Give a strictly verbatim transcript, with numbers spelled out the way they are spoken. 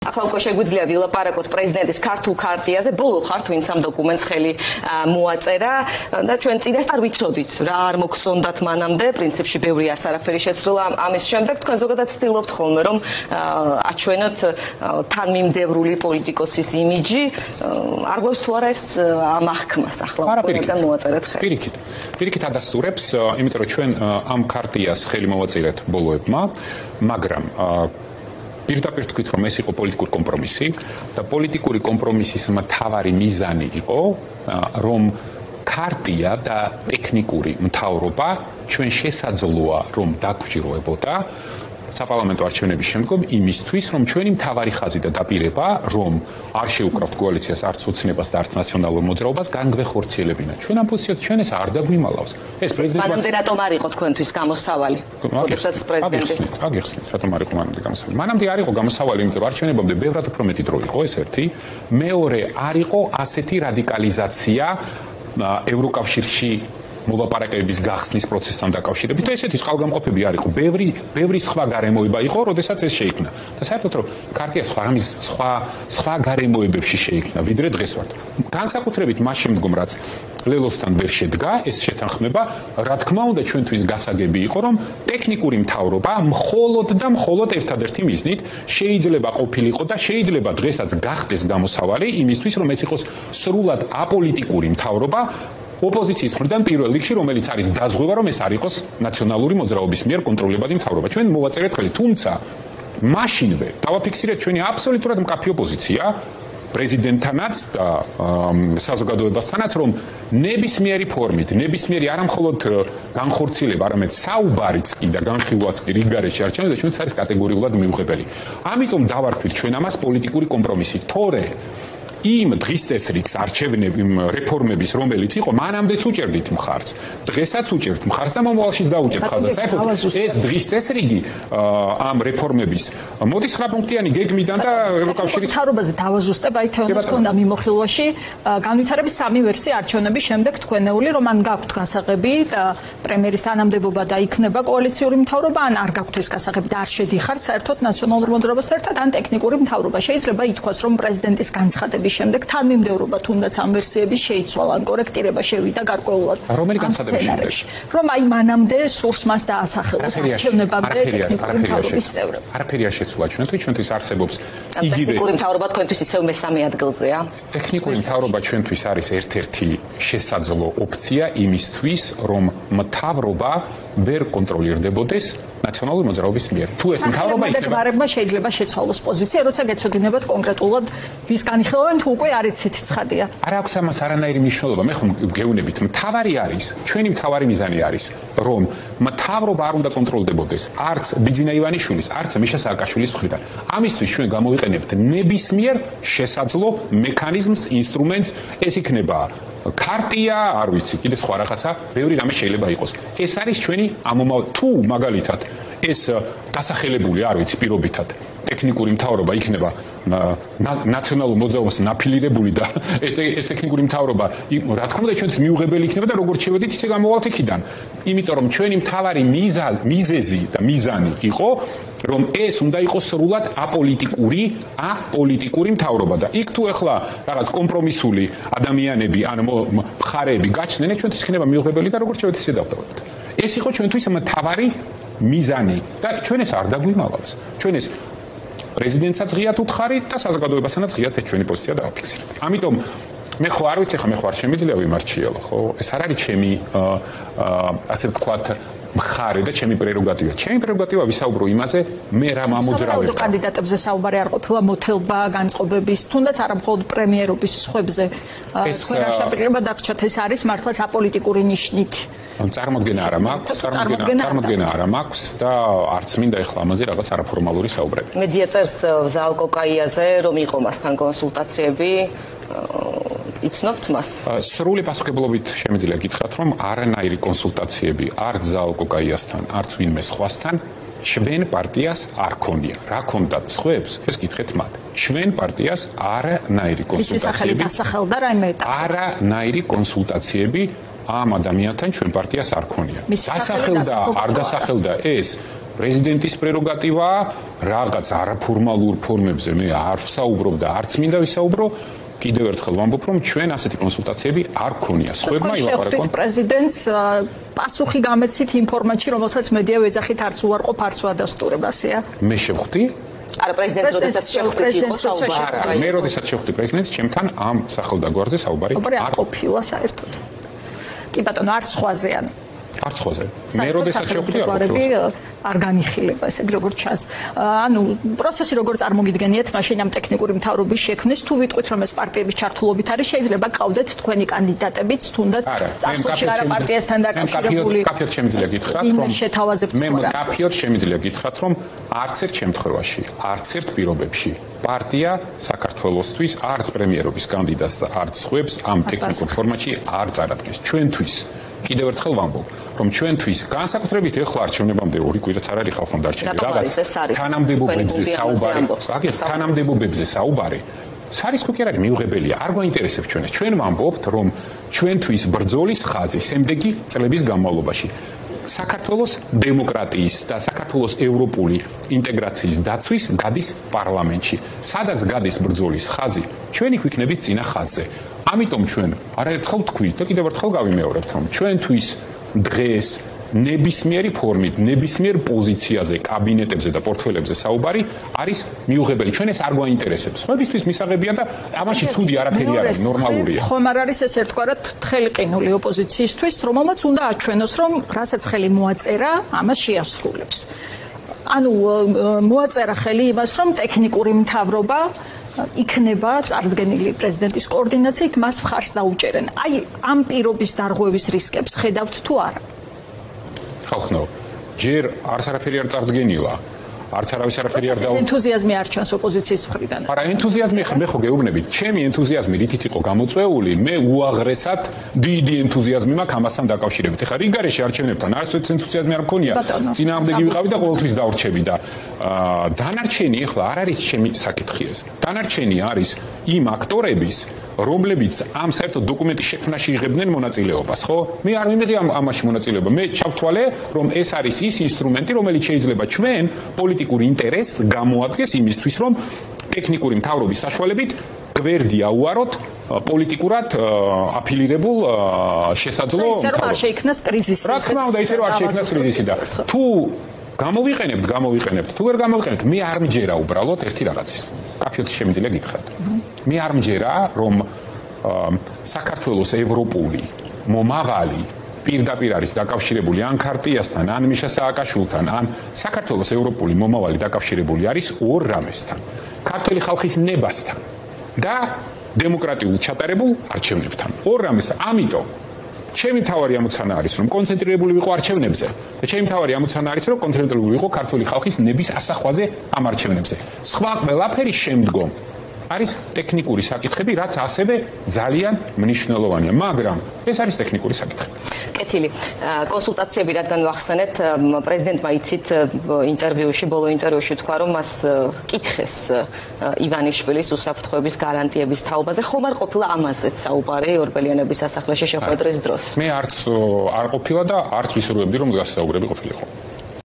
ახლა უკვე შეგვიძლია ვილაპარაკოთ პრეზიდენტის ქართულ ქარტიაზე, ბოლო ხართ ვინც ამ დოკუმენტს ხელი მოაწერა და ჩვენ წინასწარ ვიცოდით რა არ მოგწონდათ მანამდე, პრინციპში ბევრი არც არაფერი შეცვლა ამის შემდეგ თქვენ ზოგადად ცდილობთ ხოლმე რომ აჩვენოთ თანმიმდევრული პოლიტიკოსის იმიჯი, არ გვაქვს თუ არა ეს ამ აღქმას ახლა ყველგან მოაწერეთ ხელი. პირიქით, პირიქით ადასტურებს, იმიტომ რომ ჩვენ ამ ქარტიას ხელი მოვაწერეთ ბოლოებმა, მაგრამ პირდაპირ თქვით რომ ეს იყო პოლიტიკური კომპრომისი და პოლიტიკური კომპრომისის მთავარი მიზანი იყო რომ ქარტია და ტექნიკური მთავრობა ჩვენ შესაძლოა რომ დაგვჭიროებოდა საპარლამენტო არჩევნების შემდგომ იმისთვის რომ ჩვენი მთავარი ხაზი და დაპირება რომ არ შეუკრავთ კოალიციას არც ოცნებას და არც ნაციონალურ მოძრაობას განგვეხორციელებინა ჩვენ ამ პოზიციაზე ჩვენ ეს არ დაგვიმალავს ეს პრეზიდენტი მანამდე რატომ არ იყო თქვენთვის გამოსავალი როდესაც პრეზიდენტი აგიხსნით რატომ არ იყო მანამდე გამოსავალი მანამდე არ იყო გამოსავალი იმიტომ რომ არჩევნებამდე ბევრად უფრო მეტი დრო იყო ეს ერთი მეორე არ იყო ასეთი რადიკალიზაცია ევროკავშირში მოლაპარაკებების გახსნის პროცესთან დაკავშირებით და ესეთი წყალგამყოფები არ იყო. ბევრი ბევრი სხვა გარემოება იყო, როდესაც ეს შეიქმნა. და საერთოდ რომ ქარტია სხვა რამის სხვა სხვა გარემოებებში შეიქმნა, ვიდრე დღეს ვართ. განსაკუთრებით მას შემდგომ რაც ლელოსთან ვერ შედგა ეს შეთანხმება, რა თქმა უნდა ჩვენთვის გასაგები იყო, რომ ტექნიკური მთავრობა მხოლოდ და მხოლოდ ერთადერთი მიზნით შეიძლება ყოფილიყო და შეიძლება დღესაც გახდეს გამოსავალი იმისთვის, რომ ეს იყოს სრულად აპოლიტიკური მთავრობა ოპოზიციის მხრიდან პირველ რიგში რომელიც არის დაზღვევა რომ ეს არ იყოს ნაციონალური მოძრაობის მიერ კონტროლებადი მთავრობა. ჩვენ მოვაწერეთ ხელი, თუმცა მაშინვე დავაფიქსირეთ ჩვენი აბსოლუტურად მკაფი ოპოზიცია პრეზიდენტთანაც და საზოგადოებასთანაც რომ ნებისმიერი ფორმით, ნებისმიერი არამხოლოდ განხორციელება, არამედ საუბარიც კი და განხილვაც კი რიგგარეშე არჩევნებზე ჩვენც არის კატეგორიულად მიუღებელი. ამიტომ დავარქვით ჩვენ ამას პოლიტიკური კომპრომისი. თორე იმ დღის წესრიგს არჩევნები რეფორმების რომელიც იყო მანამდეც უჭერდით მხარს დღესაც უჭერთ მხარს და მომავალშიც დაუჭერთ ხაზს საერთოდ ეს დღის წესრიგი ამ რეფორმების მოდის ცხრა პუნქტიანი გეგმიდან და ევროკავშირის მთავრობაზე დავაზუსტებ აი თეონას ქონდა მიმოხილვაში განვითარების სამი ვერსია არჩევნების შემდეგ თქვენეული რომ ან გაქვთ გასაღები და პრემიერის თანამდებობა და იქნება კოალიციური მთავრობა ან არ გაქვთ ეს გასაღები და არ შედიხართ საერთოდ ნაციონალურ მოძრაობას ერთად ან ტექნიკური მთავრობა შეიძლება ითქვას რომ პრეზიდენტის განცხადების შემდეგ თანმიმდევრობა თუნდაც ამ ვერსიების შეიცვალა, კორექტირება შევიდა გარკვეულად. რომელი განცხადების შემდეგ? რომ აი მანამდე სურს მას დაასახელოს არჩევნებამდე ტექნიკური მთავრობის წევრები. არაფერი არ შეცვლა ჩვენთვის, ჩვენთვის არსებობს იგივე ტექნიკური მთავრობა თქვენთვის ისევ მესამე ადგილზეა. ტექნიკური მთავრობა ჩვენთვის არის ერთ-ერთი შესაძლო ოფცია იმისთვის, რომ მთავრობა ვერ კონტროლირდებოდეს ნაციონალური მოძრაობის მიერ. თუ ეს მთავრობა იქნება, გვარებმა შეიძლება შეცვალოს პოზიცია, როცა გეცოდინებათ კონკრეტულად ვის განიხილავენ, თუ უკვე არ იცით ცხადია. არ აქვს ამას არანაირი მნიშვნელობა. მე ხომ გეუბნებით, მთავარი არის, ჩვენი მთავარი მიზანი არის, რომ მთავრობა არ უნდა კონტროლდებოდეს არც ბიძინა ივანიშვილის, არც მიშა სააკაშვილის მხრიდან. ამისთვის ჩვენ გამოვიყენებთ ნებისმიერ შესაძლო მექანიზმს, ინსტრუმენტს, ეს იქნება ქარტია, არ ვიცი, კიდე სხვა რაღაცა, ბევრი რამე შეიძლება იყოს. ეს არის ჩვენი ამომავ თუ მაგალითად ეს დასახელებული, არ ვიცი, პირობითად ტექნიკური მთავრობა იქნება ნაციონალურ მოძრაობას ნაფილირებული და ეს ეს ტექნიკური მთავრობა რა თქმა უნდა ჩვენს მიუღებელი იქნება და როგორც შევედით ისე გამოვალთ იქიდან. იმიტომ რომ ჩვენი მთავარი მიზეზი და მიზანი იყო რომ ეს უნდა იყოს სრულად აპოლიტიკური, აპოლიტიკური მთავრობა და იქ თუ ახლა რაღაც კომპრომისული ადამიანები ან მხარეები გაჩნდნენ, ჩვენთვის იქნება მიუღებელი და როგორც შევედით ისე დავდავებთ. ეს იყო ჩვენთვის მთავარი მიზანი და ჩვენ ეს არ დაგვიმალავს. ჩვენ ეს პრეზიდენტსაც ღიად უთხარით და საზოგადოებასთანაც ღიად ეს ჩვენი პოზიცია დავაფიქსირეთ. ამიტომ მე ხო არ ვიცი ხა მე ხო არ შემიძლია ვიმარჩიელო, ხო? ეს არ არის ჩემი ასე ვთქვათ მხარე და ჩემი პრეროგატივა. ჩემი პრეროგატივა ვისაუბრო იმაზე, მე რა მამოძრავებდა. კანდიდატებზე საუბარი არ ყოფილა მოთელბა განწყობების, თუნდაც არა მხოლოდ პრემიერობის სხვებზე. თქვენ არ შეგიძლიათ დაგჭათ ეს არის მართლაც აპოლიტიკური ნიშნით. წარმოდგენა არა მაქვს, წარმოდგენა არა მაქვს და არც მინდა ეხლა ამაზე რაღაც არაფორმალური საუბრები. მედია წერს ზალკოკაიაზე, რომ იყო მასთან კონსულტაციები. იცნობთ მას? სრული პასუხებლობით შემიძლია გითხრათ, რომ არანაირი კონსულტაციები არც ზალკოკაიასთან, არც ვინმე სხვასთან ჩვენ პარტიას არ ქონია. რა ქონდათ სხვებს? ეს გითხრეთ მათ. ჩვენ პარტიას არანაირი კონსულტაციები დასახელდა რაიმე ეტაპზე. არანაირი კონსულტაციები ამ ადამიანთან ჩვენ პარტიას არ ქონია. დასახელდა, არ დასახელდა ეს პრეზიდენტის პრეროგატივაა რაღაც არაფორმალურ ფორმებზე მე არ ვსაუბრობ და არც მინდა ვისაუბრო. კიდევ ერთხელ ვამბობ, რომ ჩვენ ასეთი კონსულტაციები არ გქონია. სხვებმა ილაპარაკონ. პრეზიდენტს პასუხი გამეცით იმ ფორმატში, რომელსაც მედია ვეძახით არც უარყოფ, არც ვადასტურებასია. მე შევხვდი არა პრეზიდენტს როდესაც შევხვდით იყო საუბარი. მე როდესაც შევხვდი პრეზიდენტს, ჩემთან ამ სახელდაგვარზე საუბარი არ ყოფილა საერთოდ. კი ბატონო, არც სხვაზე ან არც ხოზე. მე როდესაც შევხვდი არ არ განიხილება ესე როგორც ჩანს. ანუ პროცესი როგორ წარმოგიდგენიათ მაშინ ამ ტექნიკური მთავრობის შექმნის თუ ვიტყვით რომ ეს პარტიების ჩართულობით არის შეიძლება გყავდეთ თქვენი კანდიდატებიც თუნდაც წარსულში არა პარტიასთან დაკავშირებული. კაფეოდ შემიძლია გითხრათ რომ მე კაფეოდ შემიძლია გითხრათ რომ არც ერთ შემთხვევაში, არც ერთ პირობებში პარტია საქართველოსთვის არც პრემიერობის კანდიდატს და არც სხვებს ამ ტექნიკურ ფორმატში არ წარადგენს. ჩვენთვის კიდევ ერთხელ ვამბობ, რომ ჩვენთვის განსაკუთრებით ეხლა არჩევნებამდე ორი კვირაც არ არის ხალხთან დარჩენილი. რაღაც თანამდებობებზე საუბარი, აგერ თანამდებობებზე საუბარი. სარისხი კი არ არის მიუღებელია, არ გვაინტერესებს ჩვენს. ჩვენ ვამბობთ, რომ ჩვენთვის ბრძოლის ხაზი შემდეგი წლების განმავლობაში საქართველოს დემოკრატიის და საქართველოს ევროპული ინტეგრაციის დაცვის გადის პარლამენტში. სადაც გადის ბრძოლის ხაზი, ჩვენი გვიქნებით წინა ხაზზე. ამიტომ ჩვენ არაერთხელ ვთქვით და კიდევ ერთხელ გავიმეორებთ, რომ ჩვენთვის დღეს ნებისმიერი ფორმით, ნებისმიერ პოზიციაზე, კაბინეტებზე და პორტფელებზე საუბარი არის მიუღებელი. ჩვენ ეს არ გვაინტერესებს. სხვებისთვის მისაღებია და ამაში ცუდი არაფერი არ არის, ნორმალურია. ხომ არ არის ესე თქვათ თხელი ყინული ოპოზიციისთვის, რომელმაც უნდა აჩვენოს, რომ რასაც ხელი მოაწერა, ამას შეასრულებს. ანუ მოაწერა ხელი იმას, რომ ტექნიკური მთავრობა იქნება წარდგენილი პრეზიდენტის კოორდინაციით, მას მხარს დაუჭერენ. აი, ამ პირობის დარღვევის რისკებს ხედავთ თუ არა? ხალხო, ჯერ არც არაფერი არ წარდგენილა. არც არავის არაფერი არ დაუ ენთუზიაზმი არ ჩანს ოპოზიციის მხრიდან. არა, ენთუზიაზმი მე ხო გეუბნებით, ჩემი ენთუზიაზმი რითიც იყო გამოწვეული, მე უაღრესად დიდი ენთუზიაზმი მაქვს ამასთან დაკავშირებით. ეხლა რიგარეში არჩევნებთან არც ენთუზიაზმი არ მქონია. წინააღმდეგი ვიყავი და ყოველთვის დავრჩები და დანარჩენი ეხლა არ არის ჩემი საკითხი ეს. დანარჩენი არის იმ აქტორების რომლებიც ამ საერთო დოკუმენტის შექმნაში იღებდნენ მონაწილეობას, ხო? მე არ მიმიღე ამ ამაში მონაწილეობა. მე ჩავთვალე, რომ ეს არის ის ინსტრუმენტი, რომელიც შეიძლება ჩვენ პოლიტიკურ ინტერესს გამოადგენს იმისთვის, რომ ტექნიკური მთავრობის საშუალებით გვერდი აუაროთ პოლიტიკურად აფილირებულ შესაძლო მთავრობას. ისე რომ არ შეიქმნას კრიზისი. რა თქმა უნდა, ისე რომ არ შეიქმნას კრიზისი და თუ გამოვიყენებთ, გამოვიყენებთ, თუ ვერ გამოვიყენებთ, მე არ მჯერა უბრალოდ ერთი რაღაცის. კაფეოდ შემიძლია გითხრათ. მე არ მჯერა, რომ საქართველოს ევროპული მომავალი პირდაპირ არის დაკავშირებული ან ქარტიასთან, ან მიშა სააკაშვილთან, ან საქართველოს ევროპული მომავალი დაკავშირებული არის ორ რამესთან. ქართული ხალხის ნებასთან და დემოკრატიულ ჩატარებულ არჩევნებთან. ორ რამესთან. ამიტომ ჩემი თავარი ამოცანა არის, რომ კონცენტრირებული ვიყო არჩევნებზე და ჩემი თავარი ამოცანა არის, რომ კონცენტრირებული ვიყო ქართული ხალხის ნების ასახვაზე ამ არჩევნებზე. სხვა ყველაფერი შემდგომ არის ტექნიკური საკითხები, რაც ასევე ძალიან მნიშვნელოვანია, მაგრამ ეს არის ტექნიკური საკითხი. კეთილი. კონსულტაციები რადგან ვახსენეთ, პრეზიდენტმა იცით ინტერვიუში, ბოლო ინტერვიუში თქვა, რომ მას კითხეს ივანიშვილის უსაფრთხოების გარანტიების თაობაზე, ხომ არ ყოფილა ამაზეც საუბარი ორბელიანების სასახლეში შეხვედრის დროს? მე არც არ ყოფილა და არც ვისურვებდი, რომ გასაუბრები ყოფილიყო.